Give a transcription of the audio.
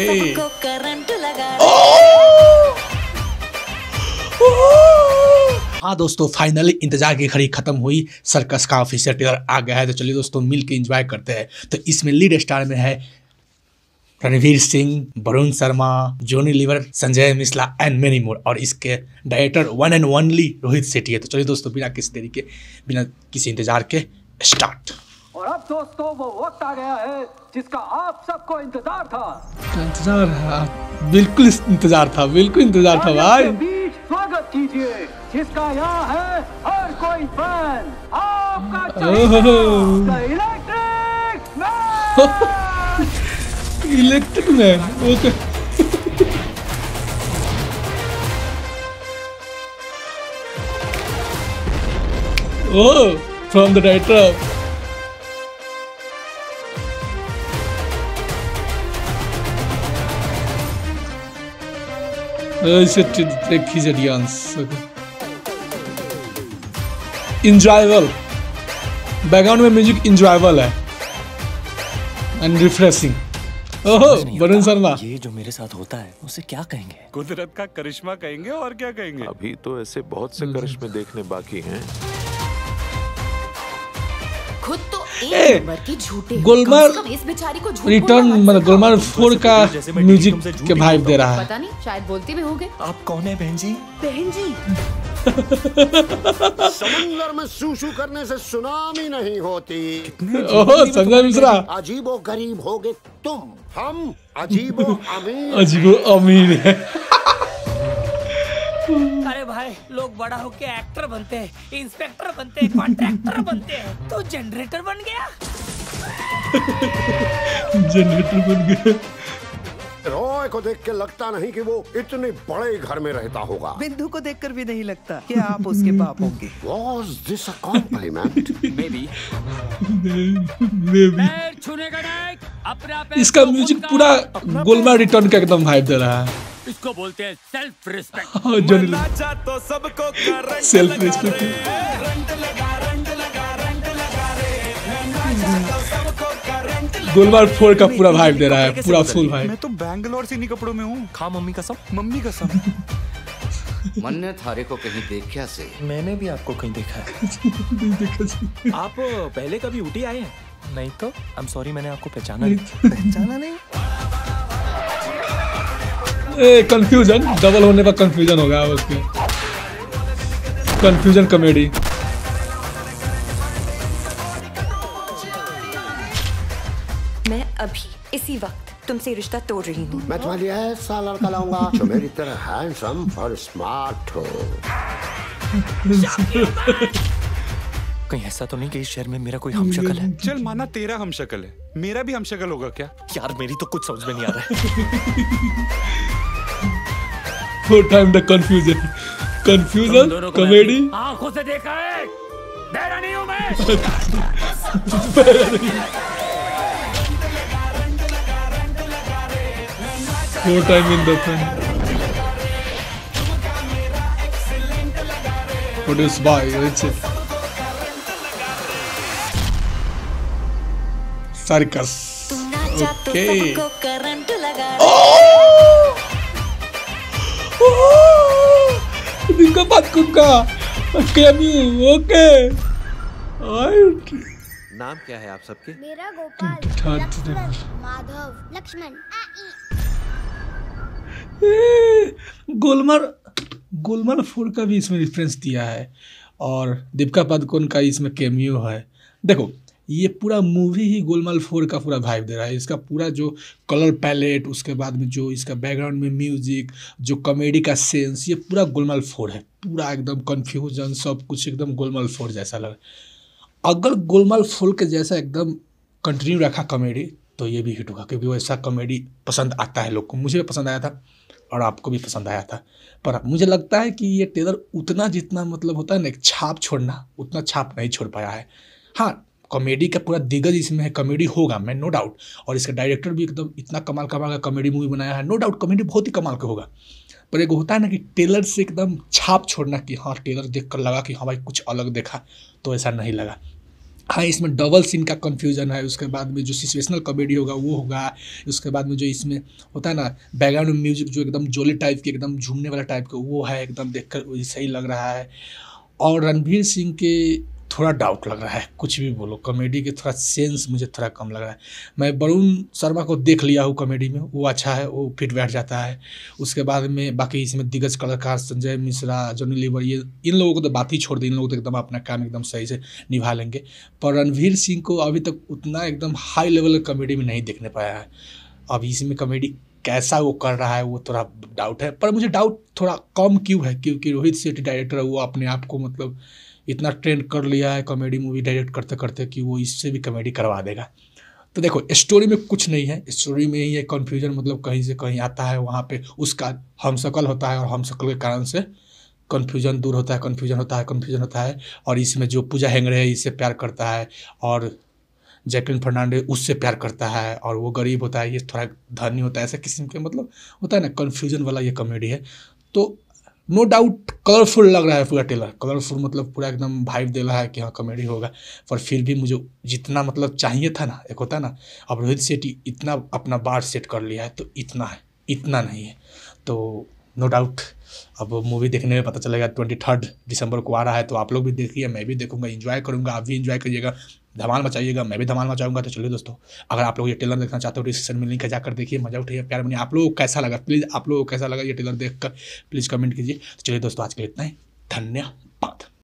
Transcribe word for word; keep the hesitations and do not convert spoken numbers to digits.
सबको करंट लगा। हाँ दोस्तों, फाइनली इंतजार की घड़ी खत्म हुई, सर्कस का ऑफिशियल ट्रेलर आ गया है। तो चलिए दोस्तों मिल के एंजॉय करते हैं। तो इसमें लीड स्टार में है Ranveer Singh, Varun Sharma, Johnny Lever, Sanjay Mishra and many more. और इसके director one and only Rohit Shetty है। तो चलिए दोस्तों बिना किसी देरी के, बिना किसी इंतजार के स्टार्ट। और अब दोस्तों वो वक्त आ गया है जिसका आप सबको इंतजार था। इंतजार है, बिल्कुल इंतजार था, बिल्कुल इंतजार था भाई। बीच स्वागत कीजिए जिसका यहाँ है हर कोई फैन, आपका electric man. Electric man, okay. Oh, from the director. Enjoyable, background में म्यूजिक इंजॉयबल है एंड रिफ्रेशिंग। ओहो, वरुण शर्मा। ये जो मेरे साथ होता है उसे क्या कहेंगे? कुदरत का करिश्मा कहेंगे और क्या कहेंगे? अभी तो ऐसे बहुत से करिश्मे देखने बाकी हैं। खुद तो एक नंबर की झूठे, गोलमाल कम से कम इस बेचारी को झूठ रिटर्न, बोलना मतलब गोलमाल फोर का म्यूजिक के वाइब दे रहा है। पता नहीं, शायद बोलते भी होंगे। आप कौन है बहन जी? बहन जी। समुंदर में सूसू करने से सुनामी नहीं होती। ओह, संजय मिश्रा। अजीबो गरीब होगे तुम, हम अजीबो अमीर। अजीबो अमीर है। अरे भाई, लोग बड़ा होके एक्टर बनते हैं, इंस्पेक्टर बनते हैं, कॉन्ट्रैक्टर बनते हैं, तो जनरेटर बन गया। जनरेटर बन गया। रॉय को देख के लगता नहीं कि वो इतने बड़े घर में रहता होगा। बिंदु को देखकर भी नहीं लगता कि आप उसके बाप होंगे। Was this a compliment? Maybe. Maybe. छूने का नहीं, अपना पैर इसका को म्यूजिक खुद पूरा का- गोलमाल रिटर्न का एकदम वाइब दे रहा है। इसको बोलते हैं सेल्फ रिस्पेक्ट। तो सबको current self respect. Golmaal four का पूरा वाइब दे रहा है, पूरा फुल वाइब। मैं तो बैंगलोर से इन्हीं कपड़ों में हूँ। खा मम्मी कसम। मम्मी कसम। मन्ने थारे को कहीं देखा से। मैंने भी आपको कहीं देखा है। आप पहले कभी ऊटी आए हैं? नहीं तो आई एम सॉरी, मैंने आपको पहचाना नहीं। पहचाना नहीं? ए, कंफ्यूजन डबल होने पर कंफ्यूजन होगा उसके। Confusion comedy. मैं अभी इसी वक्त तुमसे रिश्ता तोड़ रही हूँ। मैं तुम्हारे लिए ऐसा लड़का लाऊंगा जो मेरी तरह हैंडसम और स्मार्ट हो। कहीं ऐसा तो नहीं कि इस शहर में मेरा कोई हमशक्ल है? चल माना तेरा हमशक्ल है, मेरा भी हमशक्ल होगा क्या? यार मेरी तो कुछ समझ में नहीं आ रहा है। Four time the confusion, confusion comedy. आंखों से देखा है, बहरा नहीं हूँ मैं। Four time in the fun. Produce by Richard circus. Okay, सबको करंट लगा। दिनका बात कुका कैमियो। ओके, नाम क्या है आप सबके? मेरा गोपाल, लक्ष्मण, माधव, लक्ष्मण। गोलमाल गोलमाल फोर का भी इसमें रेफरेंस दिया है और दीपिका पादुकोण का इसमें कैमियो है। देखो, ये पूरा मूवी ही गोलमाल फोर का पूरा वाइब दे रहा है। इसका पूरा जो कलर पैलेट, उसके बाद में जो इसका बैकग्राउंड में म्यूजिक, जो कॉमेडी का सेंस, ये पूरा गोलमाल फोर है। पूरा एकदम कंफ्यूजन, सब कुछ एकदम गोलमाल फोर जैसा लगा। अगर गोलमाल फोर के जैसा एकदम कंटिन्यू रखा कॉमेडी तो ये भी हिट होगा, क्योंकि वैसा कॉमेडी पसंद आता है लोग को। मुझे भी पसंद आया था और आपको भी पसंद आया था। पर मुझे लगता है कि ये ट्रेलर उतना जितना मतलब होता है ना एक छाप छोड़ना, उतना छाप नहीं छोड़ पाया है। हाँ, कॉमेडी का पूरा दिग्गज इसमें है, कॉमेडी होगा मैं नो डाउट। और इसका डायरेक्टर भी एकदम इतना कमाल कमाल का कॉमेडी मूवी बनाया है, नो डाउट कॉमेडी बहुत ही कमाल का होगा। पर एक होता है ना कि ट्रेलर से एकदम छाप छोड़ना कि हाँ ट्रेलर देख कर लगा कि हाँ भाई कुछ अलग देखा, तो ऐसा नहीं लगा। हाँ, इसमें डबल सीन का कन्फ्यूजन है, उसके बाद में जो सिचुएशनल कॉमेडी होगा वो होगा, उसके बाद में जो इसमें होता है ना बैकग्राउंड में म्यूजिक जो एकदम जोली टाइप की एकदम झूमने वाला टाइप का वो है, एकदम देखकर सही लग रहा है। और रणवीर सिंह के थोड़ा डाउट लग रहा है, कुछ भी बोलो, कॉमेडी के थोड़ा सेंस मुझे थोड़ा कम लग रहा है। मैं वरुण शर्मा को देख लिया हूँ कॉमेडी में, वो अच्छा है, वो फिट बैठ जाता है। उसके बाद में बाकी इसमें दिग्गज कलाकार संजय मिश्रा, जॉनी लीवर, ये इन लोगों को तो बात ही छोड़ दी, इन लोगों को तो एकदम अपना काम एकदम सही से निभा लेंगे। पर रणवीर सिंह को अभी तक उतना एकदम हाई लेवल का कॉमेडी में नहीं देखने पाया है। अब इसमें कॉमेडी कैसा वो कर रहा है वो थोड़ा डाउट है, पर मुझे डाउट थोड़ा कम क्यों है, क्योंकि रोहित शेट्टी डायरेक्टर है, वो अपने आप को मतलब इतना ट्रेंड कर लिया है कॉमेडी मूवी डायरेक्ट करते करते कि वो इससे भी कॉमेडी करवा देगा। तो देखो स्टोरी में कुछ नहीं है, स्टोरी में ही ये कन्फ्यूजन मतलब कहीं से कहीं आता है, वहाँ पे उसका हमशक्ल होता है और हमशक्ल के कारण से कन्फ्यूजन दूर होता है, कन्फ्यूजन होता है कन्फ्यूजन होता है। और इसमें जो पूजा हेगड़े है इससे प्यार करता है और जैकलिन फर्नांडिस उससे प्यार करता है, और वो गरीब होता है, ये थोड़ा धनी होता है, ऐसे किस्म के मतलब होता है ना कन्फ्यूजन वाला ये कॉमेडी है। तो नो डाउट कलरफुल लग रहा है पूरा ट्रेलर, कलरफुल मतलब पूरा एकदम वाइब दे रहा है कि हाँ कॉमेडी होगा। पर फिर भी मुझे जितना मतलब चाहिए था ना, एक होता है ना, अब रोहित शेट्टी इतना अपना बार सेट कर लिया है तो इतना है, इतना नहीं है। तो नो डाउट अब मूवी देखने में पता चलेगा। ट्वेंटी थर्ड दिसंबर को आ रहा है, तो आप लोग भी देखिए, मैं भी देखूंगा, एंजॉय करूंगा, आप भी एंजॉय करिएगा, धमाल मचाइएगा, मैं भी धमाल मचाऊंगा। तो चलिए दोस्तों, अगर आप लोग ये ट्रेलर देखना चाहते हो डिस्क्रिप्शन में लिंक है, जाकर देखिए, मजा उठाइए, प्यार बनिए। आप लोगों को कैसा लगा, प्लीज़ आप लोगों को कैसा लगा ये ट्रेलर देखकर प्लीज़ कमेंट कीजिए। तो चलिए दोस्तों, आज के लिए इतना ही, धन्यवाद।